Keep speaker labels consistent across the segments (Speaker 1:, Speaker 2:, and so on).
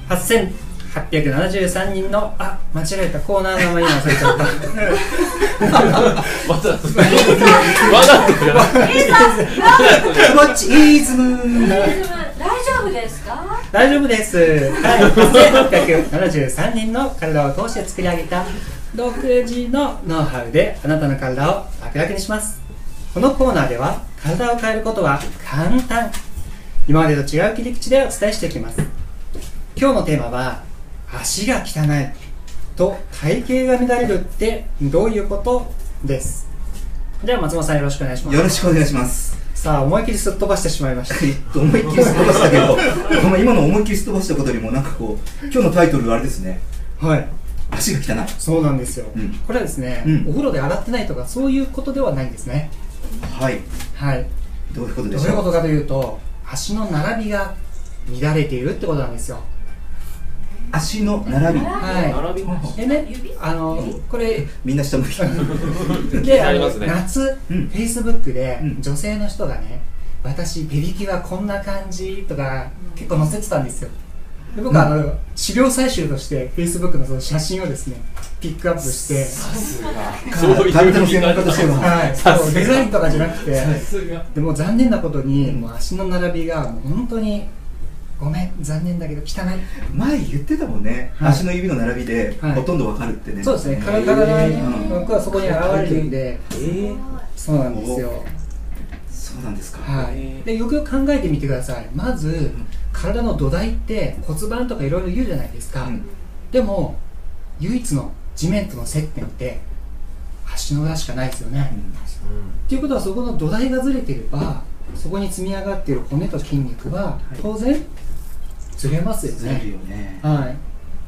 Speaker 1: 8873人の、あ、間違えた、コーナーの名前今忘れちゃった。
Speaker 2: わざとじゃない。
Speaker 1: チーズム
Speaker 3: 大丈夫ですか？
Speaker 1: 大丈夫です。はい、8873人の体を通して作り上げた独自のノウハウであなたの体を楽々にします。このコーナーでは体を変えることは簡単。今までと違う切り口でお伝えしていきます。今日のテーマは足が汚いと体型が乱れるってどういうことです。では松本さんよろしくお願いします。
Speaker 4: よろしくお願いします。
Speaker 1: さあ思い切りすっ飛ばしてしまいました。
Speaker 4: 思いっきりすっ飛ばしたけど今の思いっきりすっ飛ばしたことよりもなんかこう今日のタイトルはあれですね。
Speaker 1: はい、
Speaker 4: 足が汚い。
Speaker 1: そうなんですよ、これはですね、お風呂で洗ってないとかそういうことではないんですね。
Speaker 4: はい
Speaker 1: はい、
Speaker 4: どういうことでしょう。
Speaker 1: どういうことかというと足の並びが乱れているってことなんですよ。
Speaker 4: 足の並び。
Speaker 1: はい。でね、これ
Speaker 4: みんな下向き。
Speaker 1: で、
Speaker 2: ありますね。
Speaker 1: 夏、Facebook で女性の人がね、私ペディキュアこんな感じとか結構載せてたんですよ。で僕は資料採集として Facebook のその写真をですねピックアップして、
Speaker 4: そういう専門家としての、
Speaker 1: はい、デザインとかじゃなくて、でも残念なことにもう足の並びがもう本当にごめん残念だけど汚い。
Speaker 4: 前言ってたもんね、足の指の並びでほとんどわかるってね。
Speaker 1: そうですね、体がそこに現れるんで、そうなんですよ。
Speaker 4: そうなんですか。
Speaker 1: はい。でよくよく考えてみてください。まず体の土台って骨盤とかいろいろ言うじゃないですか、でも唯一の地面との接点って足の裏しかないですよね、っていうことはそこの土台がずれていればそこに積み上がっている骨と筋肉は当然ずれますよね。
Speaker 4: ずれるよね。
Speaker 1: はい、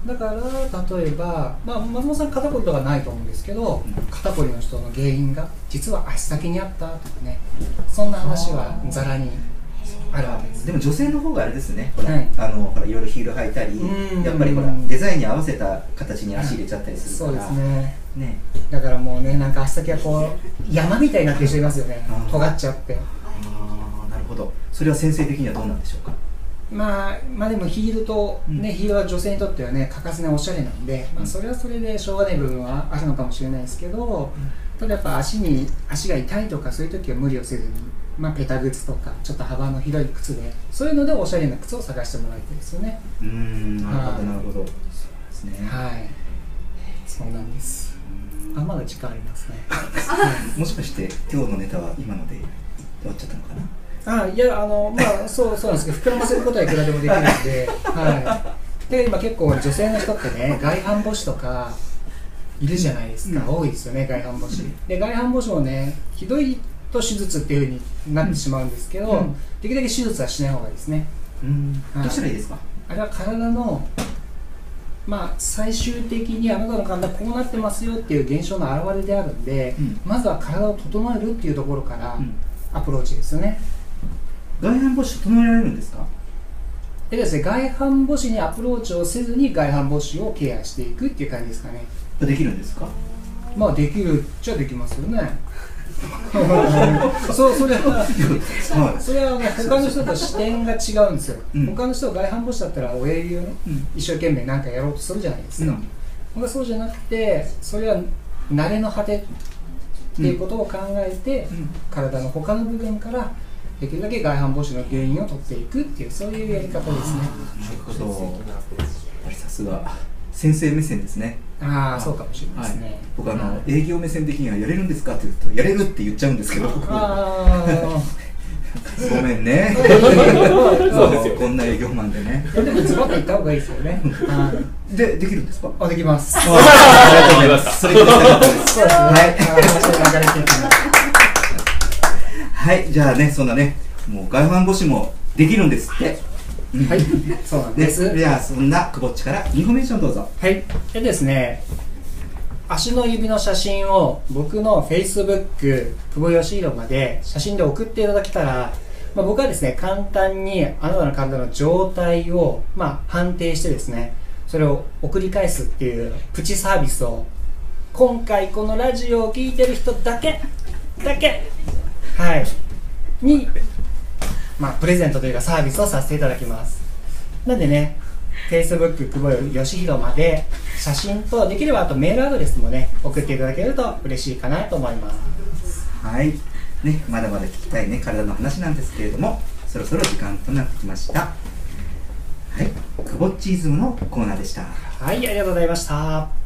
Speaker 1: だから例えば、松本さん肩こりとかないと思うんですけど、肩こりの人の原因が実は足先にあったとかね、そんな話はざらにあるわけです。
Speaker 4: でも女性の方があれですね、
Speaker 1: はい、
Speaker 4: ほらいろいろヒール履いたり、やっぱりほらデザインに合わせた形に足入れちゃったりするから、
Speaker 1: そうですね。だからもうね、なんか足先がこう山みたいになってる人いますよね、尖っちゃって。
Speaker 4: なるほど。それは先生的にはどうなんでしょうか。
Speaker 1: まあでもヒールと、ヒールは女性にとってはね欠かせないおしゃれなんで、それはそれでしょうがない部分はあるのかもしれないですけど、ただやっぱ足が痛いとかそういう時は無理をせずに、ペタ靴とかちょっと幅の広い靴で、そういうのでおしゃれな靴を探してもらいたいですよね。
Speaker 4: なるほどなるほど。そうですね。
Speaker 1: はい、そうなんです。まだ時間ありますね。
Speaker 4: もしかして今日のネタは今ので終わっちゃったのかな。
Speaker 1: いやそうなんですけど、膨らませることはいくらでもできるので、はい。で今結構女性の人ってね、外反母趾とかいるじゃないですか、多いですよね、外反母趾。で外反母趾をね、ひどいと手術っていう風になってしまうんですけど、できるだけ手術はしない方がいいですね。
Speaker 4: どうしたらいいですか。
Speaker 1: あれは体の最終的にあなたの体こうなってますよっていう現象の表れであるんで、まずは体を整えるっていうところからアプローチですよね。
Speaker 4: 外反母趾整えられるんですか。
Speaker 1: でですね、外反母趾にアプローチをせずに外反母趾をケアしていくっていう感じですかね。
Speaker 4: できるんですか。
Speaker 1: できるっちゃできますよね。それは他の人と視点が違うんですよ。他の人は外反母趾だったら親指をね、一生懸命何かやろうとするじゃないですか。僕はそうじゃなくて、それは慣れの果てっていうことを考えて、体の他の部分からできるだけ外反母趾の原因を取っていくっていう、そういうやり方ですね。
Speaker 4: なるほど。さすが先生目線ですね。
Speaker 1: そうかもしれないですね。
Speaker 4: 僕営業目線的にはやれるんですかって言うとやれるって言っちゃうんですけど、ごめんね。そうですよ。こんな営業マンでね。
Speaker 1: でもズバッと言った方がいいですよね。
Speaker 4: できるんですか。
Speaker 1: できます。
Speaker 4: ありがとうございます。それ聞きたかったです。はい。じゃあね、そんなね、もう外反母趾もできるんですって。
Speaker 1: はい、そうなんです。
Speaker 4: ではそんなくぼっちからインフォメーションどうぞ。
Speaker 1: はい。でですね、足の指の写真を僕の Facebook 久保義弘まで写真で送っていただけたら、僕はですね、簡単にあなたの体の状態を判定してですね、それを送り返すっていうプチサービスを今回このラジオを聞いてる人だけにプレゼントというかサービスをさせていただきます。なんでね、 Facebook 久保義弘まで写真とできればあとメールアドレスもね送っていただけると嬉しいかなと思います。
Speaker 4: はいね、まだまだ聞きたいね体の話なんですけれども、そろそろ時間となってきました。はい、クボッチーズムのコーナーでした。
Speaker 1: はい、ありがとうございました。